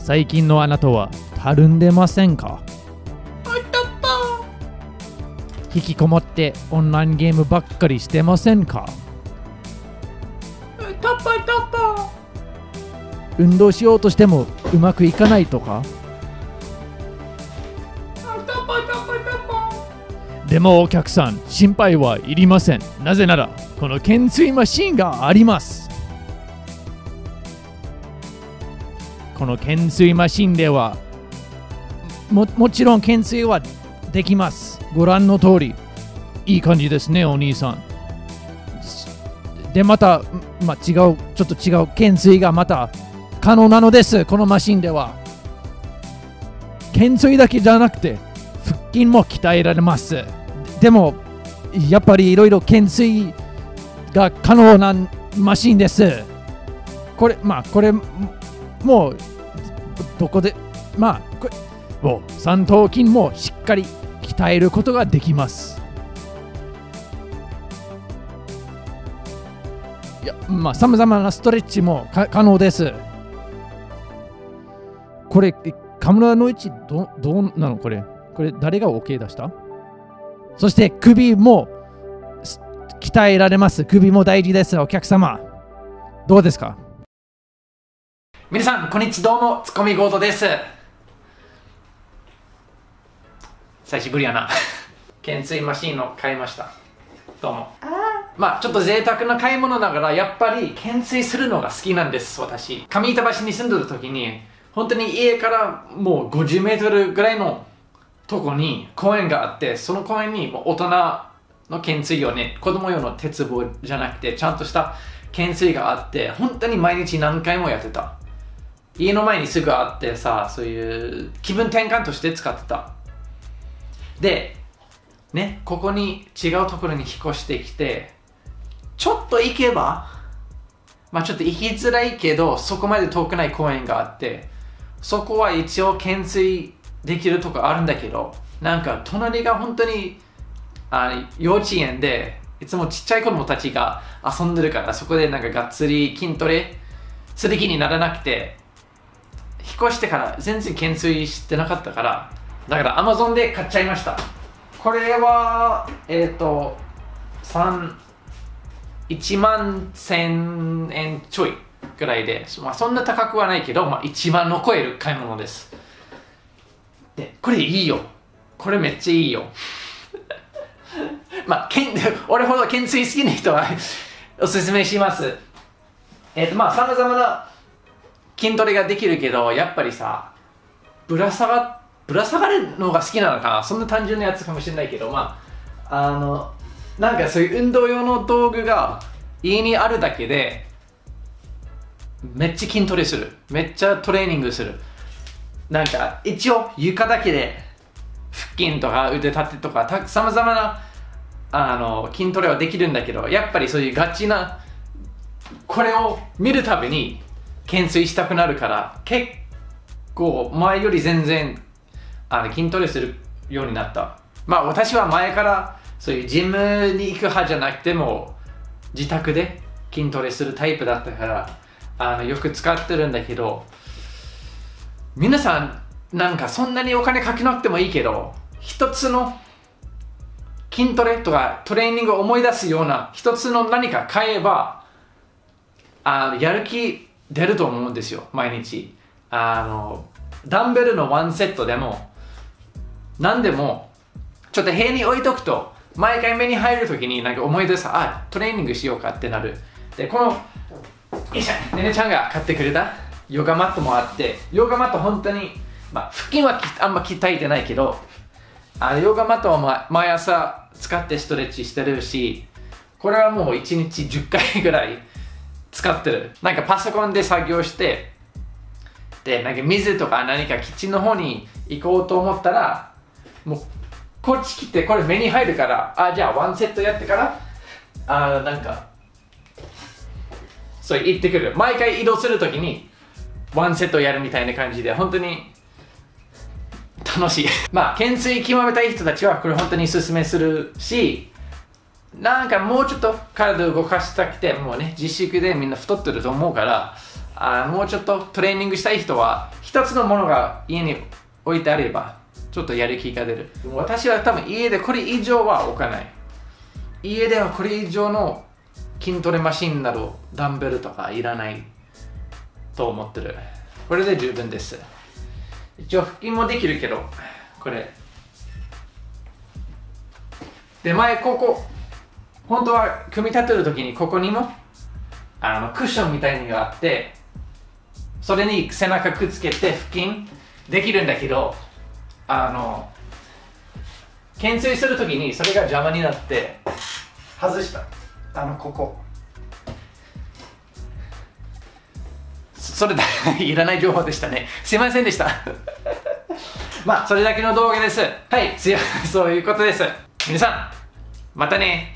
最近のあなたはたるんでませんか？引きこもってオンラインゲームばっかりしてませんか？運動しようとしてもうまくいかないとか？でもお客さん、心配はいりません。なぜならこの懸垂マシンがあります。この懸垂マシンでは もちろん懸垂はできます。ご覧の通りいい感じですね、お兄さん。でまた、ちょっと違う懸垂がまた可能なのです。このマシンでは懸垂だけじゃなくて腹筋も鍛えられます。でもやっぱりいろいろ懸垂が可能なマシンです。これもうどこでこれもう三頭筋もしっかり鍛えることができます。いやさまざまなストレッチも可能です。これカムラの位置どうなの？これ誰が OK 出した？そして首も鍛えられます。首も大事です。お客様どうですか？皆さんこんにちは、どうもツッコミゴートです。久しぶりやな懸垂マシンを買いました。どうも。ちょっと贅沢な買い物ながらやっぱり懸垂するのが好きなんです。私上板橋に住んでる時に本当に家からもう50メートルぐらいのとこに公園があって、その公園に大人の懸垂用ね、子供用の鉄棒じゃなくてちゃんとした懸垂があって、本当に毎日何回もやってた。家の前にすぐあってさ、そういう気分転換として使ってた。でね、ここに違うところに引っ越してきて、ちょっと行けばちょっと行きづらいけどそこまで遠くない公園があって、そこは一応懸垂できるとこあるんだけど、なんか隣が本当に幼稚園でいつもちっちゃい子供たちが遊んでるから、そこでなんかがっつり筋トレする気にならなくて、引っ越してから全然懸垂してなかったから、だから Amazon で買っちゃいました。これは1万1000円ちょいぐらいで、そんな高くはないけど、1万を超える買い物です。でこれいいよ。これめっちゃいいよ俺ほど懸垂好きな人はおすすめします。さまざまな筋トレができるけど、やっぱりさぶら下がるのが好きなのかな。そんな単純なやつかもしれないけど、なんかそういう運動用の道具が家にあるだけでめっちゃ筋トレする、めっちゃトレーニングする。なんか一応床だけで腹筋とか腕立てとかさまざまな筋トレはできるんだけど、やっぱりそういうガチなこれを見るたびに懸垂したくなるから、結構前より全然筋トレするようになった。私は前からそういうジムに行く派じゃなくても自宅で筋トレするタイプだったからよく使ってるんだけど、皆さんなんかそんなにお金かけなくてもいいけど、一つの筋トレとかトレーニングを思い出すような一つの何か買えばやる気出ると思うんですよ。毎日ダンベルの1セットでも何でもちょっと部屋に置いとくと、毎回目に入るときになんか思い出す、トレーニングしようかってなる。でこのねねちゃんが買ってくれたヨガマットもあって、ヨガマット本当に腹筋はあんま鍛えてないけど、ヨガマットは毎朝使ってストレッチしてるし、これはもう1日10回ぐらい使ってる。なんかパソコンで作業して、でなんか水とか何かキッチンの方に行こうと思ったら、もうこっち来てこれ目に入るから、じゃあ1セットやってからなんかそう行ってくる。毎回移動するときに1セットやるみたいな感じで、本当に楽しい懸垂極めたい人たちはこれ本当におすすめするし、なんかもうちょっと体を動かしたくて、もうね自粛でみんな太ってると思うから、 もうちょっとトレーニングしたい人は一つのものが家に置いてあればちょっとやる気が出る。私は多分家でこれ以上は置かない。家ではこれ以上の筋トレマシンなどダンベルとかいらないと思ってる。これで十分です。一応腹筋もできるけど、これで前ここ本当は組み立てるときにここにもクッションみたいにがあって、それに背中くっつけて腹筋できるんだけど、懸垂するときにそれが邪魔になって外した。ここそれだいらない情報でしたね。すいませんでしたまあそれだけの動画です。はい、そういうことです。皆さんまたね。